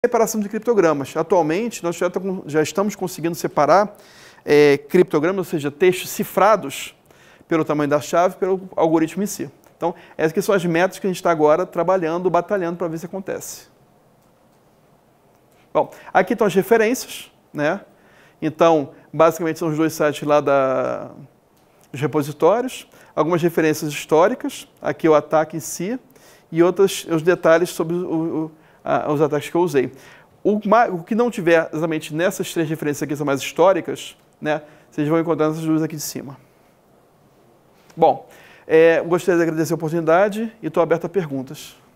Separação de criptogramas. Atualmente, nós já estamos conseguindo separar criptogramas, ou seja, textos cifrados pelo tamanho da chave, pelo algoritmo em si. Então, essas aqui são as metas que a gente está agora trabalhando, batalhando para ver se acontece. Bom, aqui estão as referências, né? Então, basicamente são os dois sites lá dos repositórios, algumas referências históricas, aqui o ataque em si, e os detalhes sobre os ataques que eu usei. O que não tiver exatamente nessas três referências aqui, são mais históricas, né? Vocês vão encontrar nessas duas aqui de cima. Bom, gostaria de agradecer a oportunidade e estou aberto a perguntas.